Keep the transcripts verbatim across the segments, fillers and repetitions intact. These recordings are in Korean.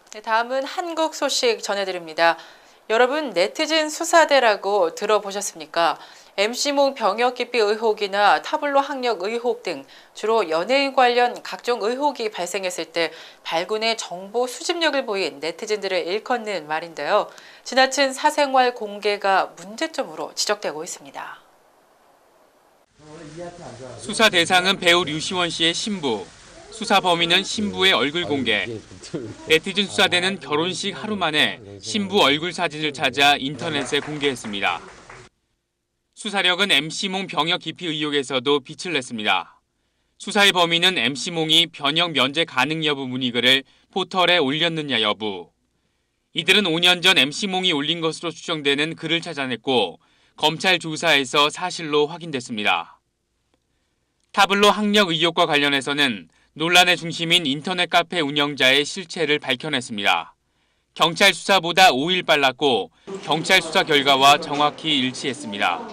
네, 다음은 한국 소식 전해드립니다. 여러분, 네티즌 수사대라고 들어보셨습니까? 엠씨몽 병역 기피 의혹이나 타블로 학력 의혹 등 주로 연예인 관련 각종 의혹이 발생했을 때 발군의 정보 수집력을 보인 네티즌들을 일컫는 말인데요. 지나친 사생활 공개가 문제점으로 지적되고 있습니다. 수사 대상은 배우 류시원 씨의 신부. 수사 범인은 신부의 얼굴 공개. 네티즌 수사대는 결혼식 하루 만에 신부 얼굴 사진을 찾아 인터넷에 공개했습니다. 수사력은 엠씨몽 병역 기피 의혹에서도 빛을 냈습니다. 수사의 범인은 엠씨몽이 변역 면제 가능 여부 문의글을 포털에 올렸느냐 여부. 이들은 오 년 전 엠씨몽이 올린 것으로 추정되는 글을 찾아냈고 검찰 조사에서 사실로 확인됐습니다. 타블로 학력 의혹과 관련해서는 논란의 중심인 인터넷 카페 운영자의 실체를 밝혀냈습니다. 경찰 수사보다 오 일 빨랐고 경찰 수사 결과와 정확히 일치했습니다.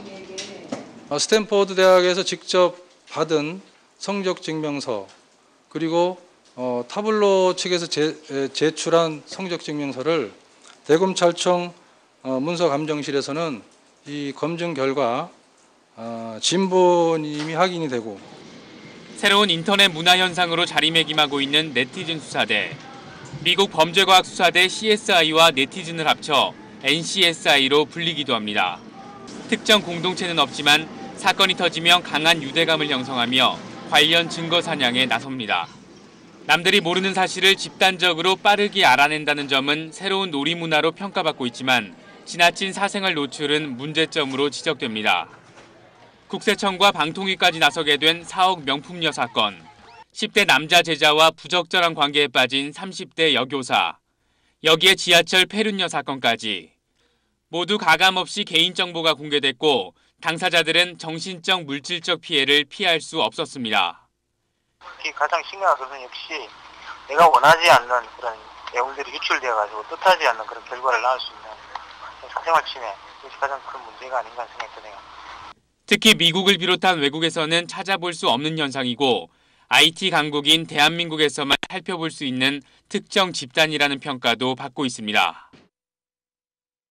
스탠포드 대학에서 직접 받은 성적 증명서 그리고 어, 타블로 측에서 제, 제출한 성적 증명서를 대검찰청 어, 문서감정실에서는 이 검증 결과 어, 진본임이 확인이 되고 새로운 인터넷 문화 현상으로 자리매김하고 있는 네티즌 수사대. 미국 범죄과학수사대 씨에스아이와 네티즌을 합쳐 엔씨에스아이로 불리기도 합니다. 특정 공동체는 없지만 사건이 터지면 강한 유대감을 형성하며 관련 증거 사냥에 나섭니다. 남들이 모르는 사실을 집단적으로 빠르게 알아낸다는 점은 새로운 놀이 문화로 평가받고 있지만 지나친 사생활 노출은 문제점으로 지적됩니다. 국세청과 방통위까지 나서게 된 사억 명품녀 사건, 십 대 남자 제자와 부적절한 관계에 빠진 삼십 대 여교사, 여기에 지하철 폐륜녀 사건까지 모두 가감없이 개인정보가 공개됐고 당사자들은 정신적, 물질적 피해를 피할 수 없었습니다. 특히 가장 심각한 것은 역시 내가 원하지 않는 그런 내용들이 유출되어가지고 뜻하지 않는 그런 결과를 낳을 수 있는 사생활 침해, 이것이 가장 큰 문제가 아닌가 생각이 드네요. 특히 미국을 비롯한 외국에서는 찾아볼 수 없는 현상이고 아이티 강국인 대한민국에서만 살펴볼 수 있는 특정 집단이라는 평가도 받고 있습니다.